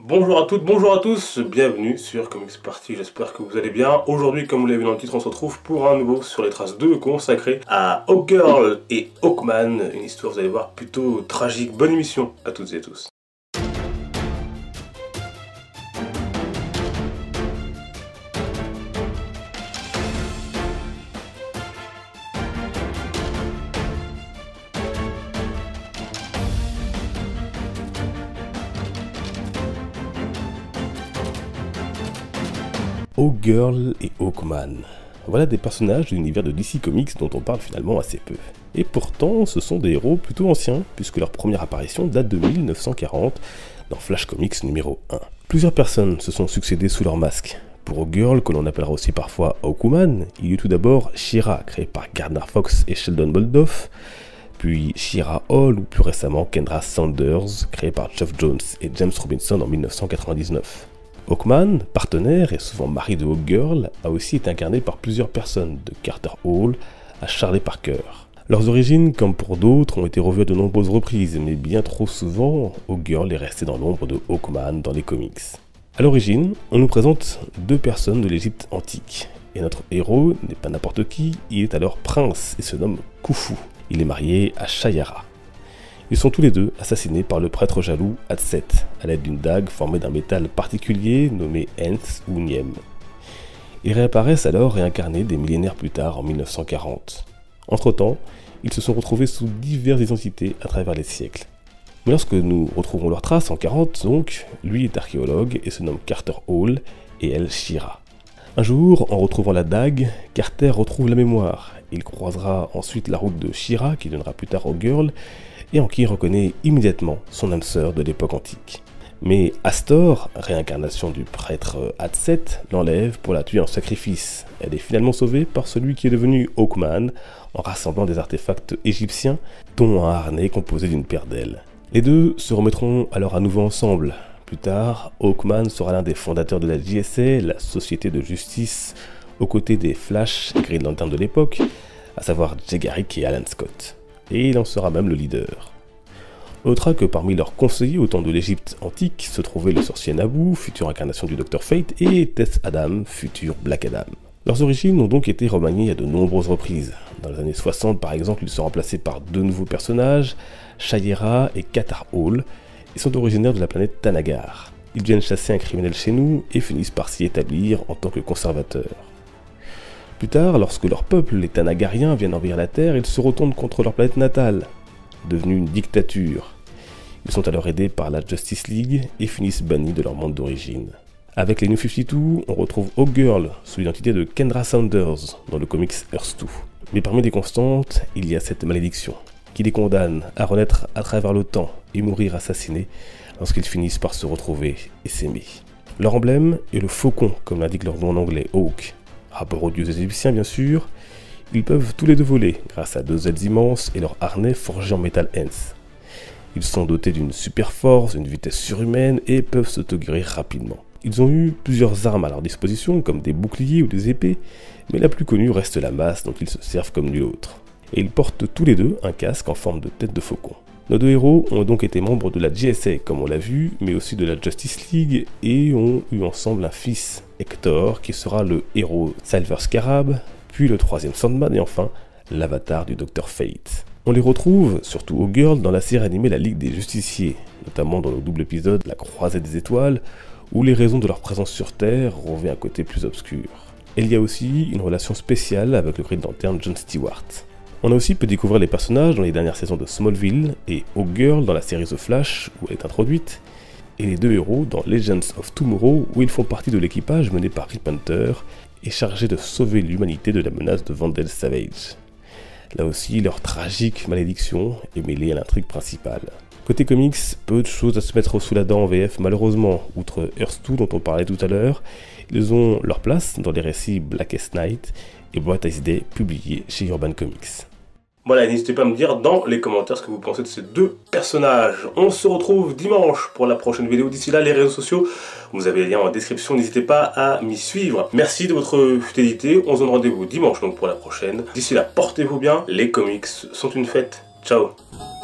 Bonjour à toutes, bonjour à tous, bienvenue sur Comics Party, j'espère que vous allez bien. Aujourd'hui, comme vous l'avez vu dans le titre, on se retrouve pour un nouveau Sur les Traces 2 consacré à Hawkgirl et Hawkman, une histoire, vous allez voir, plutôt tragique. Bonne émission à toutes et tous. Hawkgirl et Hawkman. Voilà des personnages de l'univers de DC Comics dont on parle finalement assez peu. Et pourtant, ce sont des héros plutôt anciens, puisque leur première apparition date de 1940 dans Flash Comics numéro 1. Plusieurs personnes se sont succédées sous leur masque. Pour Hawkgirl, que l'on appellera aussi parfois Hawkwoman, il y eut tout d'abord She-Ra, créée par Gardner Fox et Sheldon Moldoff, puis She-Ra Hall, ou plus récemment Kendra Saunders, créée par Geoff Jones et James Robinson en 1999. Hawkman, partenaire et souvent mari de Hawkgirl, a aussi été incarné par plusieurs personnes, de Carter Hall à Charlie Parker. Leurs origines, comme pour d'autres, ont été revues à de nombreuses reprises, mais bien trop souvent, Hawkgirl est restée dans l'ombre de Hawkman dans les comics. A l'origine, on nous présente deux personnes de l'Égypte antique, et notre héros n'est pas n'importe qui, il est alors prince et se nomme Khufu. Il est marié à Shayera. Ils sont tous les deux assassinés par le prêtre jaloux Hatset, à l'aide d'une dague formée d'un métal particulier nommé Nth ou Niem. Ils réapparaissent alors réincarnés des millénaires plus tard en 1940. Entre-temps, ils se sont retrouvés sous diverses identités à travers les siècles. Mais lorsque nous retrouvons leurs traces en 40, donc, lui est archéologue et se nomme Carter Hall et elle She-Ra. Un jour, en retrouvant la dague, Carter retrouve la mémoire. Il croisera ensuite la route de She-Ra, qui donnera plus tard Hawkgirl, et en qui il reconnaît immédiatement son âme sœur de l'époque antique. Mais Astor, réincarnation du prêtre Hatset, l'enlève pour la tuer en sacrifice. Elle est finalement sauvée par celui qui est devenu Hawkman, en rassemblant des artefacts égyptiens, dont un harnais composé d'une paire d'ailes. Les deux se remettront alors à nouveau ensemble. Plus tard, Hawkman sera l'un des fondateurs de la JSA, la société de justice, aux côtés des Flash et Green Lantern de l'époque, à savoir Jay Garrick et Alan Scott. Et il en sera même le leader. On notera que parmi leurs conseillers au temps de l'Égypte antique se trouvait le sorcier Nabu, future incarnation du Dr Fate, et Tess Adam, futur Black Adam. Leurs origines ont donc été remaniées à de nombreuses reprises. Dans les années 60 par exemple, ils sont remplacés par deux nouveaux personnages, Shayera et Carter Hall, et sont originaires de la planète Tanagar. Ils viennent chasser un criminel chez nous et finissent par s'y établir en tant que conservateurs. Plus tard, lorsque leur peuple, les Tanagariens, viennent envahir la Terre, ils se retournent contre leur planète natale, devenue une dictature. Ils sont alors aidés par la Justice League et finissent bannis de leur monde d'origine. Avec les New 52, on retrouve Hawkgirl sous l'identité de Kendra Saunders dans le comics Earth 2. Mais parmi les constantes, il y a cette malédiction qui les condamne à renaître à travers le temps et mourir assassinés lorsqu'ils finissent par se retrouver et s'aimer. Leur emblème est le faucon, comme l'indique leur nom en anglais, Hawk. Rapport aux dieux égyptiens bien sûr, ils peuvent tous les deux voler grâce à deux ailes immenses et leur harnais forgé en métal Nth. Ils sont dotés d'une super force, d'une vitesse surhumaine et peuvent s'auto-guérir rapidement. Ils ont eu plusieurs armes à leur disposition comme des boucliers ou des épées, mais la plus connue reste la masse dont ils se servent comme nul autre. Et ils portent tous les deux un casque en forme de tête de faucon. Nos deux héros ont donc été membres de la JSA comme on l'a vu, mais aussi de la Justice League et ont eu ensemble un fils, Hector, qui sera le héros Silver Scarab, puis le troisième Sandman et enfin l'avatar du Dr Fate. On les retrouve, surtout Hawkgirl, dans la série animée La Ligue des Justiciers, notamment dans le double épisode La Croisée des Étoiles, où les raisons de leur présence sur Terre revêt un côté plus obscur. Et il y a aussi une relation spéciale avec le Green Lantern John Stewart. On a aussi pu découvrir les personnages dans les dernières saisons de Smallville et Hawkgirl dans la série The Flash où elle est introduite, et les deux héros dans Legends of Tomorrow où ils font partie de l'équipage mené par Rip Hunter et chargé de sauver l'humanité de la menace de Vandal Savage. Là aussi, leur tragique malédiction est mêlée à l'intrigue principale. Côté comics, peu de choses à se mettre sous la dent en VF malheureusement, outre Earth 2 dont on parlait tout à l'heure, ils ont leur place dans les récits Blackest Night et Brightest Day publiés chez Urban Comics. Voilà, n'hésitez pas à me dire dans les commentaires ce que vous pensez de ces deux personnages. On se retrouve dimanche pour la prochaine vidéo. D'ici là, les réseaux sociaux, vous avez les liens en description. N'hésitez pas à m'y suivre. Merci de votre fidélité. On se donne rendez-vous dimanche donc pour la prochaine. D'ici là, portez-vous bien. Les comics sont une fête. Ciao.